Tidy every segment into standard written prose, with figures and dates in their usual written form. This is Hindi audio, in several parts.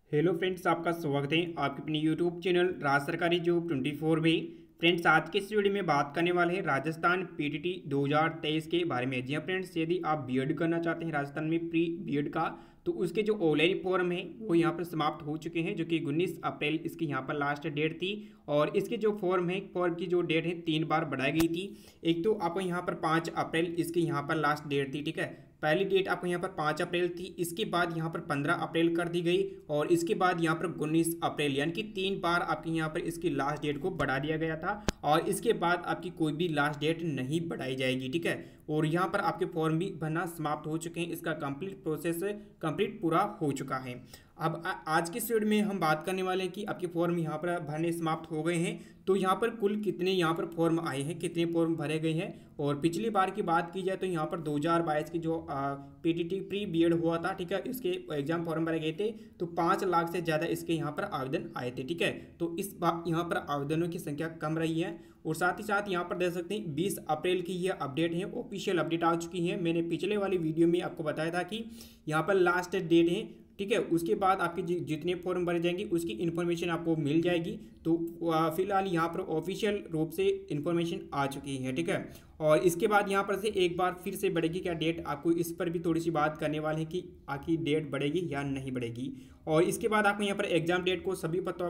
हेलो फ्रेंड्स, आपका स्वागत है आपके अपने यूट्यूब चैनल राज सरकारी जॉब 24 में। फ्रेंड्स, आज के इस वीडियो में बात करने वाले हैं राजस्थान पीटीटी 2023 के बारे में। जी हाँ फ्रेंड्स, यदि आप बीएड करना चाहते हैं राजस्थान में प्री बीएड का, तो उसके जो ऑनलाइन फॉर्म है वो यहाँ पर समाप्त हो चुके हैं, जो कि 19 अप्रैल इसकी यहाँ पर लास्ट डेट थी। और इसके जो फॉर्म है, फॉर्म की जो डेट है 3 बार बढ़ाई गई थी। एक तो आपको यहाँ पर 5 अप्रैल इसकी यहाँ पर लास्ट डेट थी, ठीक है। पहली डेट आपको यहाँ पर 5 अप्रैल थी, इसके बाद यहाँ पर 15 अप्रैल कर दी गई, और इसके बाद यहाँ पर 19 अप्रैल, यानी कि 3 बार आपके यहाँ पर इसकी लास्ट डेट को बढ़ा दिया गया था। और इसके बाद आपकी कोई भी लास्ट डेट नहीं बढ़ाई जाएगी, ठीक है। और यहाँ पर आपके फॉर्म भी भरना समाप्त हो चुके हैं, इसका कंप्लीट प्रोसेस कंप्लीट पूरा हो चुका है। अब आज की इस वीडियो में हम बात करने वाले हैं कि आपके फॉर्म यहाँ पर भरने समाप्त हो गए हैं, तो यहाँ पर कुल कितने यहाँ पर फॉर्म आए हैं, कितने फॉर्म भरे गए हैं। और पिछली बार की बात की जाए तो यहाँ पर 2022 की जो पीटीटी प्री बीएड हुआ था, ठीक है, इसके एग्जाम फॉर्म भरे गए थे, तो 5 लाख से ज़्यादा इसके यहाँ पर आवेदन आए थे, ठीक है। तो इस बार यहाँ पर आवेदनों की संख्या कम रही है। और साथ ही साथ यहाँ पर देख सकते हैं 20 अप्रैल की यह अपडेट है, ऑफिशियल अपडेट आ चुकी है। मैंने पिछले वाली वीडियो में आपको बताया था कि यहाँ पर लास्ट डेट है, ठीक है। उसके बाद आपके जितने फॉर्म भरे जाएंगे उसकी इन्फॉर्मेशन आपको मिल जाएगी। तो फिलहाल यहाँ पर ऑफिशियल रूप से इन्फॉर्मेशन आ चुकी है, ठीक है। और इसके बाद यहाँ पर से एक बार फिर से बढ़ेगी क्या डेट, आपको इस पर भी थोड़ी सी बात करने वाले हैं कि आखिर डेट बढ़ेगी या नहीं बढ़ेगी। और इसके बाद आपको यहाँ पर एग्जाम डेट को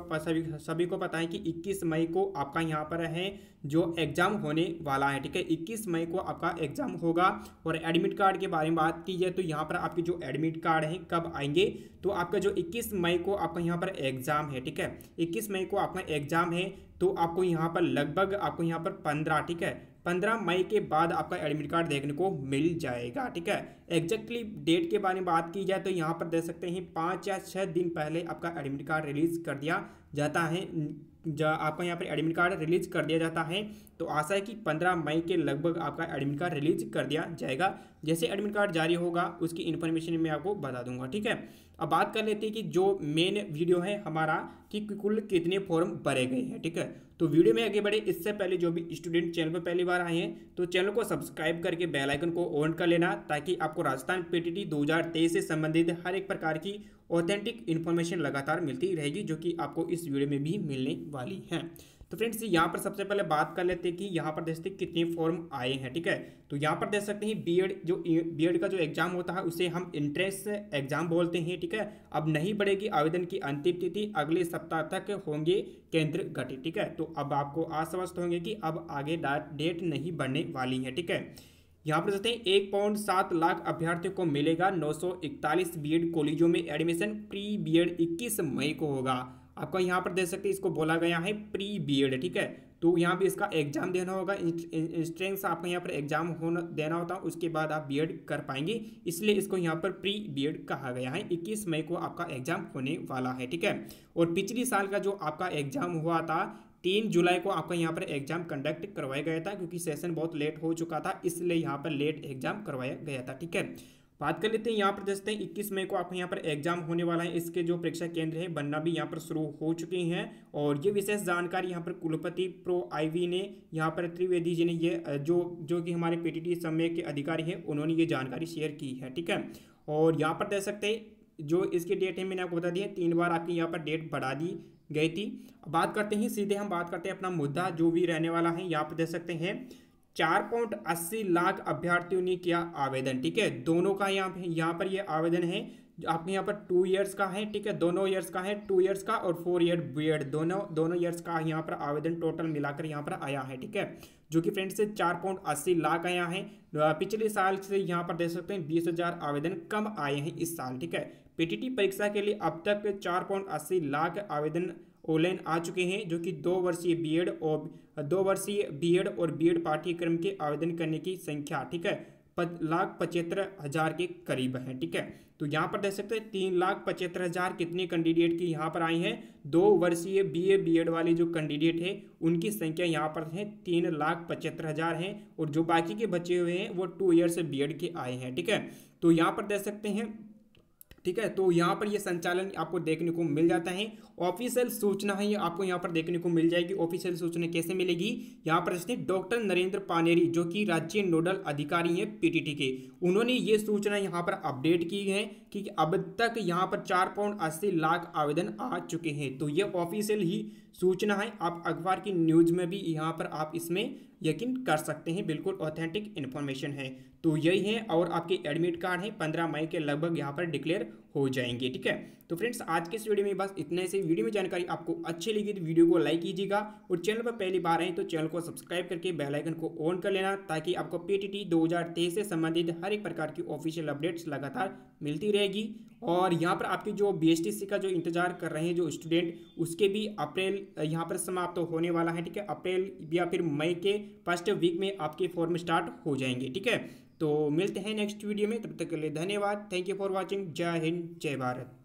सभी को पता है कि 21 मई को आपका यहाँ पर है जो एग्जाम होने वाला है, ठीक है। 21 मई को आपका एग्जाम होगा। और एडमिट कार्ड के बारे में बात की जाए तो यहाँ पर आपके जो एडमिट कार्ड हैं कब आएंगे, तो आपका जो 21 मई को आपका यहाँ पर एग्जाम है, ठीक है। 21 मई को आपका एग्जाम है, तो आपको यहाँ पर लगभग आपको यहाँ पर 15, ठीक है, 15 मई के बाद आपका एडमिट कार्ड देखने को मिल जाएगा, ठीक है। एग्जैक्टली डेट के बारे में बात की जाए तो यहाँ पर देख सकते हैं 5 या 6 दिन पहले आपका एडमिट कार्ड रिलीज कर दिया जाता है, आपका यहाँ पर एडमिट कार्ड रिलीज कर दिया जाता है। तो आशा है कि 15 मई के लगभग आपका एडमिट कार्ड रिलीज कर दिया जाएगा। जैसे एडमिट कार्ड जारी होगा उसकी इन्फॉर्मेशन मैं आपको बता दूंगा, ठीक है। अब बात कर लेते हैं कि जो मेन वीडियो है हमारा कि कुल कितने फॉर्म भरे गए हैं, ठीक है। तो वीडियो में आगे बढ़े इससे पहले जो भी स्टूडेंट चैनल पर पहली बार आए हैं तो चैनल को सब्सक्राइब करके बेल आइकन को ऑन कर लेना, ताकि आपको राजस्थान पीटीटी 2023 से संबंधित हर एक प्रकार की ऑथेंटिक इन्फॉर्मेशन लगातार मिलती रहेगी, जो कि आपको इस वीडियो में भी मिलने वाली है। तो फ्रेंड्स, यहाँ पर सबसे पहले बात कर लेते हैं कि यहाँ पर देखते हैं कितने फॉर्म आए हैं, ठीक है। तो यहाँ पर देख सकते हैं बीएड का जो एग्जाम होता है उसे हम एंट्रेंस एग्जाम बोलते हैं, ठीक है। अब नहीं बढ़ेगी आवेदन की अंतिम तिथि, अगले सप्ताह तक होंगे केंद्र गठित, ठीक है। तो अब आपको आश्वस्त होंगे कि अब आगे डेट नहीं बढ़ने वाली है, ठीक है। यहाँ पर देखते हैं 1.7 लाख अभ्यर्थियों को मिलेगा 941 बीएड कॉलेजों में एडमिशन। प्री बीएड 21 मई को होगा। आपका यहाँ पर देख सकते हैं इसको बोला गया है प्री बीएड, ठीक है। तो यहाँ भी इसका एग्जाम देना होगा, इंट्रेंस आपका यहाँ पर एग्जाम देना होता है, उसके बाद आप बीएड कर पाएंगे, इसलिए इसको यहाँ पर प्री बीएड कहा गया है। 21 मई को आपका एग्जाम होने वाला है, ठीक है। और पिछली साल का जो आपका एग्जाम हुआ था 3 जुलाई को आपका यहाँ पर एग्जाम कंडक्ट करवाया गया था, क्योंकि सेशन बहुत लेट हो चुका था, इसलिए यहाँ पर लेट एग्जाम करवाया गया था, ठीक है। बात कर लेते हैं यहाँ पर देखते हैं 21 मई को आपका यहाँ पर एग्जाम होने वाला है। इसके जो परीक्षा केंद्र है बनना भी यहाँ पर शुरू हो चुके हैं। और ये विशेष जानकारी यहाँ पर कुलपति प्रो आईवी ने, यहाँ पर त्रिवेदी जी ने, ये जो कि हमारे पीटीटी समय के अधिकारी हैं, उन्होंने ये जानकारी शेयर की है, ठीक है। और यहाँ पर देख सकते हैं जो इसकी डेट है मैंने आपको बता दी है, 3 बार आपकी यहाँ पर डेट बढ़ा दी गई थी। बात करते हैं सीधे, हम बात करते हैं अपना मुद्दा जो भी रहने वाला है। यहाँ पर देख सकते हैं 4.80 लाख अभ्यर्थियों ने किया आवेदन, ठीक है। दोनों का यहाँ पर ये आवेदन है, आपके यहाँ पर 2 इयर्स का है, ठीक है। दोनों ईयर्स का है, 2 इयर्स का और 4 ईयर बीएड, दोनों ईयर्स का यहाँ पर आवेदन टोटल मिलाकर यहाँ पर आया है, ठीक है। जो कि फ्रेंड्स से 4.80 लाख आया है। पिछले साल से यहाँ पर देख सकते हैं 20,000 आवेदन कम आए हैं इस साल, ठीक है। पीटीटी परीक्षा के लिए अब तक 4.80 लाख आवेदन ऑनलाइन आ चुके हैं, जो कि 2 वर्षीय बीएड और बीएड पाठ्यक्रम के आवेदन करने की संख्या, ठीक है, 1,75,000 के करीब है, ठीक है। तो यहाँ पर देख सकते हैं 3,75,000 कितने कैंडिडेट की यहाँ पर आई हैं। 2 वर्षीय बीएड वाले जो कैंडिडेट है उनकी संख्या यहाँ पर है 3,75,000 है। और जो बाकी के बचे हुए हैं वो 2 ईयर्स बीएड के आए हैं, ठीक है। तो यहाँ पर देख सकते हैं ठीक है। तो यहाँ पर ये संचालन आपको देखने को मिल जाता है। ऑफिशियल सूचना है ये आपको यहाँ पर देखने को मिल जाएगी। ऑफिशियल सूचना कैसे मिलेगी, यहाँ पर जैसे डॉक्टर नरेंद्र पानेरी जो कि राज्य नोडल अधिकारी हैं पीटीटी के, उन्होंने ये सूचना यहाँ पर अपडेट की है कि अब तक यहाँ पर 4.80 लाख आवेदन आ चुके हैं। तो ये ऑफिशियल ही सूचना है। आप अखबार की न्यूज़ में भी यहाँ पर आप इसमें यकीन कर सकते हैं, बिल्कुल ऑथेंटिक इन्फॉर्मेशन है। तो यही है, और आपके एडमिट कार्ड है 15 मई के लगभग यहाँ पर डिक्लेयर हो जाएंगे। ठीक है। तो फ्रेंड्स आज के इस वीडियो में बस इतने से। वीडियो में जानकारी आपको अच्छी लगी तो वीडियो को लाइक कीजिएगा, और चैनल पर पहली बार आए तो चैनल को सब्सक्राइब करके बेल आइकन को ऑन कर लेना, ताकि आपको पीटीटी 2023 से संबंधित हर एक प्रकार की ऑफिशियल अपडेट्स लगातार मिलती रहेगी। और यहाँ पर आपकी जो बीएसटीसी का जो इंतजार कर रहे हैं जो स्टूडेंट, उसके भी अप्रैल यहाँ पर समाप्त होने वाला है। ठीक है। अप्रैल या फिर मई के फर्स्ट वीक में आपके फॉर्म स्टार्ट हो जाएंगे। ठीक है। तो मिलते हैं नेक्स्ट वीडियो में, तब तक के लिए धन्यवाद। Thank you for watching. जय हिंद, जय भारत।